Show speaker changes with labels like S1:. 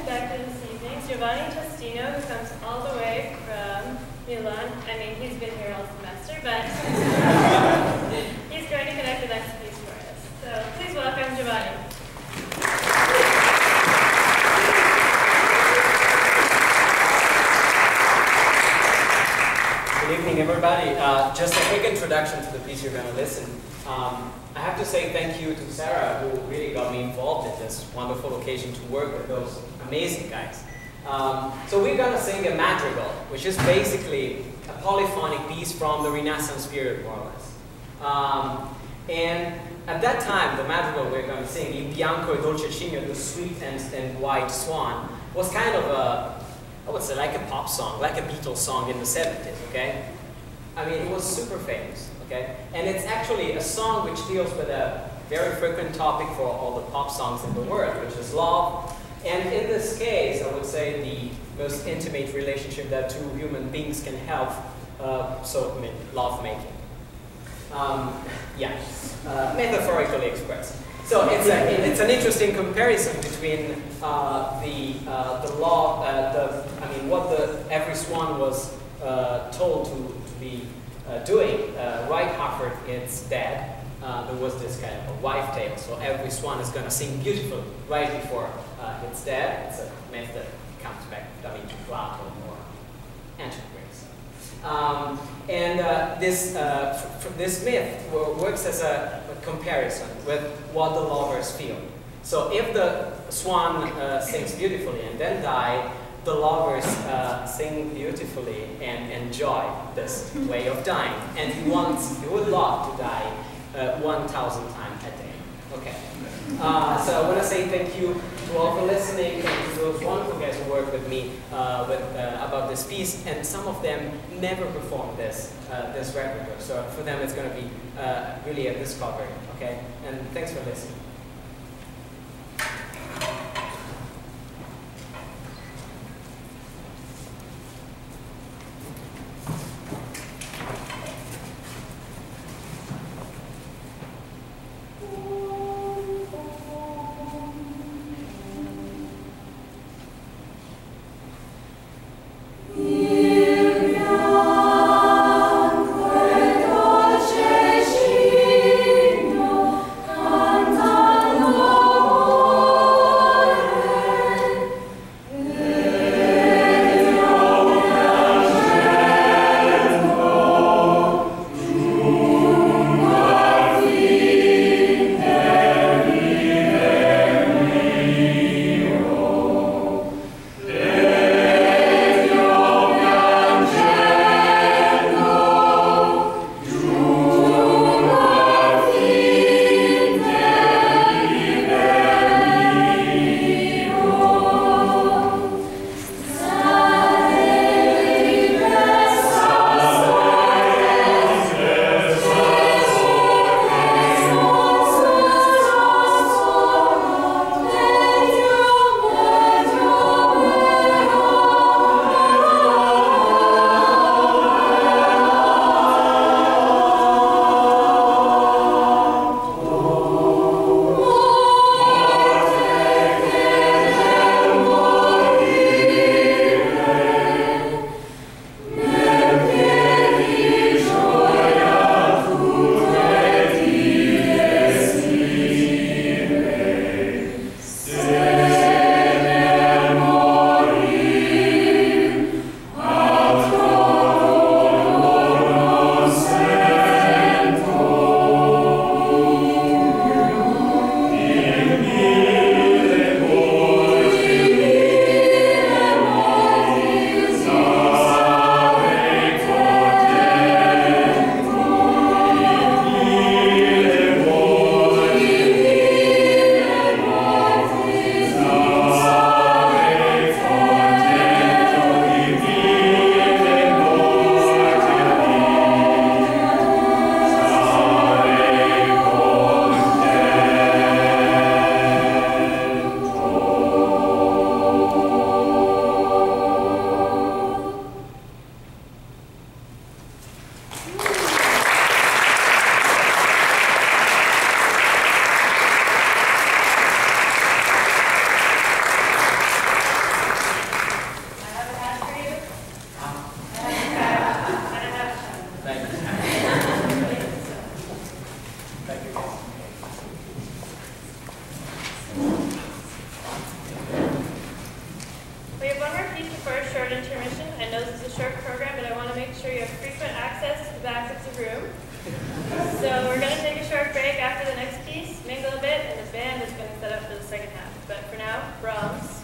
S1: conductor this evening is Giovanni Testino, who comes all the way from Milan. I mean, he's been here all semester, but he's going to conduct the next piece for us. So please welcome Giovanni.
S2: Good evening, everybody. Just a quick introduction to the piece you're going to listen. I have to say thank you to Sarah, who really got me involved in this wonderful occasion to work with those amazing guys. So we're going to sing a madrigal, which is basically a polyphonic piece from the Renaissance period, more or less. And at that time, the madrigal we're going to sing, Il Bianco e Dolce Cigno, the sweet and white swan, was kind of a, I would say, like a pop song, like a Beatles song in the 70s, okay? I mean, it was super famous, okay? And it's actually a song which deals with a very frequent topic for all the pop songs in the world, which is love. And in this case, I would say the most intimate relationship that two human beings can have, so, I mean, love making. Metaphorically expressed. So it's an interesting comparison between the law, what every swan was told to be doing. Right after it's dead, there was this kind of a wife tale. So every swan is going to sing beautifully right before it's dead. It's a myth that comes back, I mean, to Plato or ancient Greece. This myth works as a comparison with what the lovers feel. So if the swan sings beautifully and then die, the lovers sing beautifully and enjoy this way of dying. And he would love to die 1,000 times a day. Okay. So I want to say thank you to all for listening, and to those wonderful guys who worked with me about this piece, and some of them never performed this repertoire. So for them it's going to be really a discovery. Okay, and thanks for listening.
S3: Canta
S1: We have one more piece before a short intermission. I know this is a short program, but I want to make sure you have frequent access to the back of the room. So we're going to take a short break after the next piece, mingle a bit, and the band is going to set up for the second half. But for now, Brahms.